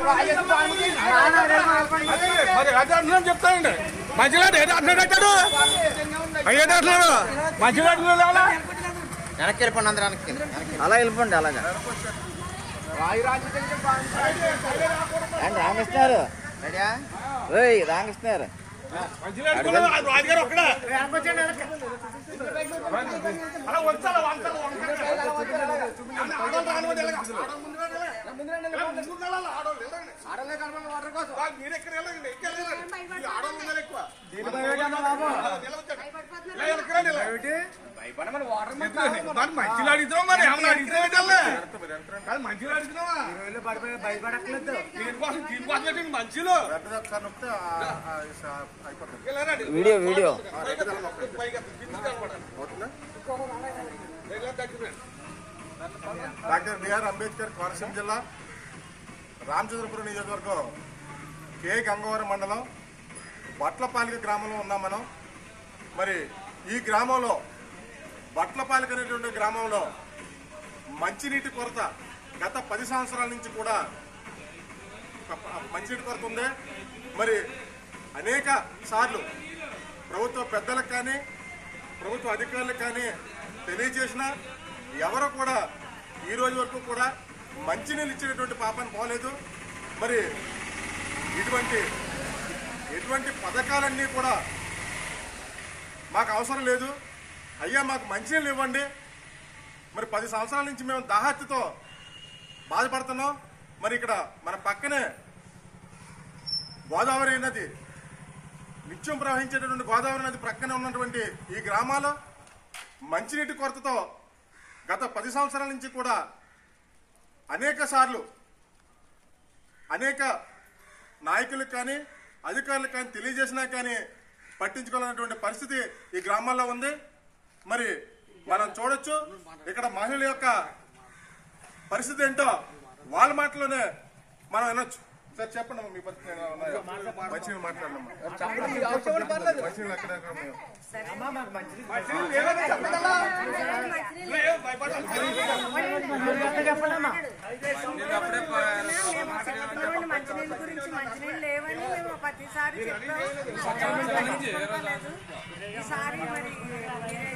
చెప్తానండి మంచిగా అన్నాడు అయ్యేది అంటున్నాడు మంచిగా వెనక్కి వెళ్ళిపోండి అందరూ వెనక్కి అలా వెళ్ళిపోండి అలాగా రామకృష్ణ గారు రెడీయా రామకృష్ణ గారు రాజుగారు ఒక్కడే మంచిగా అడుగుతున్నాం మరి ఏమన్నా అడిగితే మంచిగా అడుగుతున్నావా భయపడట్లేదు దీనికోసం మంచిలో video video doctor BR Ambedkar Konaseema జిల్లా రామచంద్రపురం నియోజకవర్గం కే గంగవరం మండలం బట్లపాలిక గ్రామంలో ఉన్నాం మనం. మరి ఈ గ్రామంలో బట్లపాలిక అనేటువంటి గ్రామంలో మంచినీటి కొరత గత 10 సంవత్సరాల నుంచి కూడా మంచినీటి కొరత ఉంది. మరి అనేక సార్లు ప్రభుత్వ పెద్దలకు కానీ ప్రభుత్వ అధికారులకు కానీ తెలియజేసిన ఎవరు కూడా ఈ రోజు వరకు కూడా మంచినీళ్ళు ఇచ్చేటటువంటి పాపాన్ని పోలేదు. మరి ఎటువంటి పథకాలన్నీ కూడా మాకు అవసరం లేదు, అయ్యా మాకు మంచినీళ్ళు ఇవ్వండి. మరి 10 సంవత్సరాల నుంచి మేము దాహత్యతో బాధపడుతున్నాం. మరి ఇక్కడ మన పక్కనే గోదావరి నది నిత్యం ప్రవహించేటటువంటి గోదావరి నది ప్రక్కనే ఉన్నటువంటి ఈ గ్రామాల్లో మంచినీటి కొరతతో గత 10 సంవత్సరాల నుంచి కూడా అనేక సార్లు అనేక నాయకులకు కానీ అధికారులకు కానీ తెలియజేసినా కానీ పట్టించుకోవాలన్నటువంటి పరిస్థితి ఈ గ్రామాల్లో ఉంది. మరి మనం చూడొచ్చు ఇక్కడ మహిళల యొక్క పరిస్థితి ఏంటో వాళ్ళ మాటలోనే మనం వినొచ్చు. సార్ చెప్పండి మీ పరిస్థితి మంచిగా మాట్లాడమ్మా. మంచినీళ్ళ గురించి మంచినీళ్ళు లేవని మేము ప్రతిసారి ఈసారి మరి మీరేం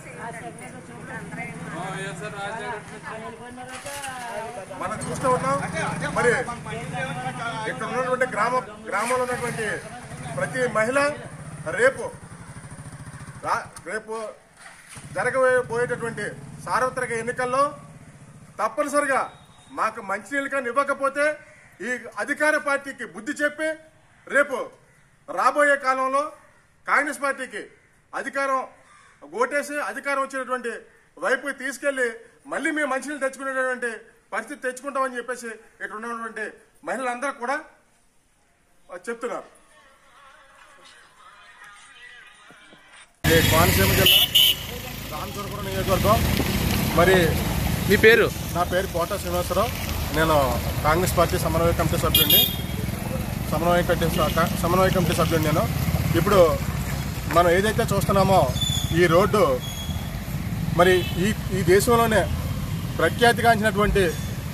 మనం చూస్తూ ఉన్నాం. మరి ఇక్కడ ఉన్నటువంటి గ్రామంలో ఉన్నటువంటి ప్రతి మహిళ రేపు జరగబోయేటటువంటి సార్వత్రిక ఎన్నికల్లో తప్పనిసరిగా మాకు మంచినీళ్ళు కానీ ఇవ్వకపోతే ఈ అధికార పార్టీకి బుద్ధి చెప్పి రేపు రాబోయే కాలంలో కాంగ్రెస్ పార్టీకి ఓటేసి అధికారం వచ్చేటటువంటి వైపు తీసుకెళ్లి మళ్ళీ మేము మంచినీళ్ళు తెచ్చుకునేటటువంటి పరిస్థితి తెచ్చుకుంటామని చెప్పేసి ఇక్కడ ఉన్నటువంటి మహిళలందరూ కూడా చెప్తున్నారు. కోనసీమ జిల్లా రామచంద్రపురం నియోజకవర్గం. మరి మీ పేరు? నా పేరు కోట శ్రీనివాసరావు. నేను కాంగ్రెస్ పార్టీ సమన్వయ కమిటీ సభ్యుడిని. సమన్వయ కమిటీ సభ్యుడిని నేను. ఇప్పుడు మనం ఏదైతే చూస్తున్నామో ఈ రోడ్డు మరి ఈ దేశంలోనే ప్రఖ్యాతిగాంచినటువంటి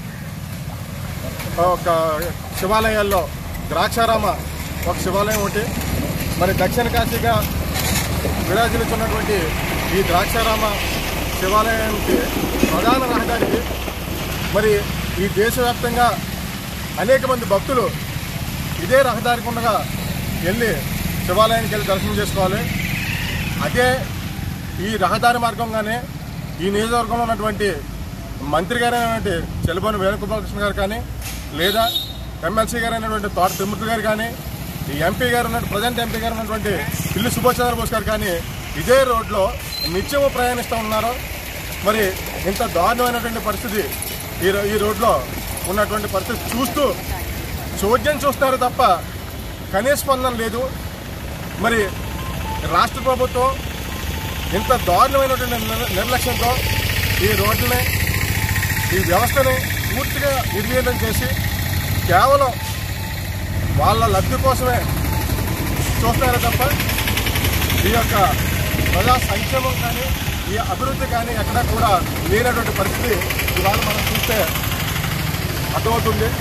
ఒక శివాలయాల్లో ద్రాక్షారామ ఒక శివాలయం ఒకటి, మరి దక్షిణ కాశీగా విరాజిల్లుతున్నటువంటి ఈ ద్రాక్షారామ శివాలయానికి ప్రధాన రహదారికి మరి ఈ దేశవ్యాప్తంగా అనేక మంది భక్తులు ఇదే రహదారికి ఉండగా వెళ్ళి శివాలయానికి వెళ్ళి దర్శనం చేసుకోవాలి. అదే ఈ రహదారి మార్గంగానే ఈ నియోజకవర్గంలో ఉన్నటువంటి మంత్రి గారైనటువంటి చెలబోని వేణుగోపాలకృష్ణ గారు కానీ, లేదా ఎమ్మెల్సీ గారు అయినటువంటి తోట తిమ్మూర్తి గారు కానీ, ఈ ఎంపీ గారు ప్రజెంట్ ఎంపీ గారు ఉన్నటువంటి పిల్లి సుభాష్ చంద్రబోస్ గారు కానీ ఇదే రోడ్లో నిత్యము ప్రయాణిస్తూ ఉన్నారు. మరి ఇంత దారుణమైనటువంటి పరిస్థితి ఈ రోడ్లో ఉన్నటువంటి పరిస్థితి చూస్తూ చోద్యం చూస్తున్నారు తప్ప కనీస స్పందన లేదు. మరి రాష్ట్ర ప్రభుత్వం ఇంత దారుణమైనటువంటి నిర్లక్ష్యంతో ఈ రోడ్లని ఈ వ్యవస్థని పూర్తిగా నిర్వీర్యం చేసి కేవలం వాళ్ళ లబ్ధి కోసమే చూస్తున్నారే తప్ప ఈ యొక్క ప్రజా సంక్షేమం కానీ ఈ అభివృద్ధి కానీ ఎక్కడా కూడా లేనటువంటి పరిస్థితి ఇవాళ మనం చూస్తే అర్థమవుతుంది.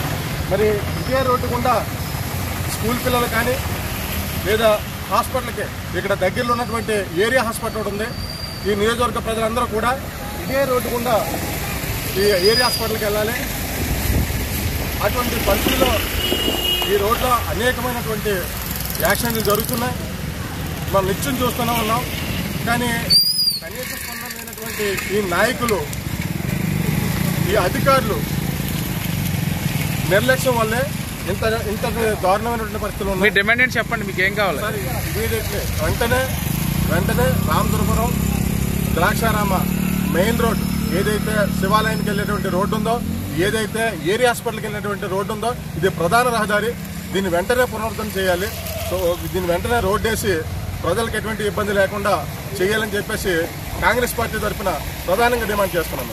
మరి ఇదే రోడ్డు గుండా స్కూల్ పిల్లలు కానీ లేదా హాస్పిటల్కి ఇక్కడ దగ్గరలో ఉన్నటువంటి ఏరియా హాస్పిటల్ ఒకటి ఉంది. ఈ నియోజకవర్గ ప్రజలందరూ కూడా ఇదే రోడ్డు గుండా ఈ ఏరియా హాస్పిటల్కి వెళ్ళాలి. అటువంటి పరిస్థితుల్లో ఈ రోడ్లో అనేకమైనటువంటి యాక్సిడెంట్లు జరుగుతున్నాయి. మనం నిత్యం చూస్తూనే ఉన్నాం. కానీ కనీస స్పందనమైనటువంటి ఈ నాయకులు, ఈ అధికారులు నిర్లక్ష్యం వల్లే ఇంత దారుణమైనటువంటి పరిస్థితులు ఉన్నాయి. మీ డిమాండ్ ఏంటి చెప్పండి, మీకు ఏం కావాలి? సార్ ఇమీడియట్లీ వెంటనే రామదుర్పురం ద్రాక్షారామ మెయిన్ రోడ్ ఏదైతే శివాలయానికి వెళ్ళేటువంటి రోడ్డు ఉందో, ఏదైతే ఏరియా హాస్పిటల్కి వెళ్ళినటువంటి రోడ్డు ఉందో, ఇది ప్రధాన రహదారి. దీన్ని వెంటనే పునరుద్ధరణ చేయాలి. సో దీన్ని వెంటనే రోడ్డు వేసి ప్రజలకు ఎటువంటి ఇబ్బంది లేకుండా చేయాలని చెప్పేసి కాంగ్రెస్ పార్టీ తరఫున ప్రధానంగా డిమాండ్ చేస్తున్నాము.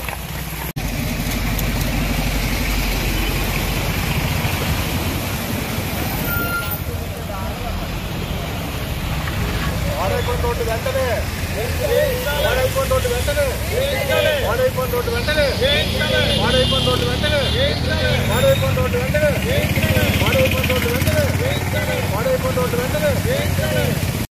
రోడ్డు వెంటనే రోడ్డు వెంటనే రోడ్డు వెంటనే రోడ్డు వెంటనే రోడ్డు వెంటనే రోడ్డు వెంటనే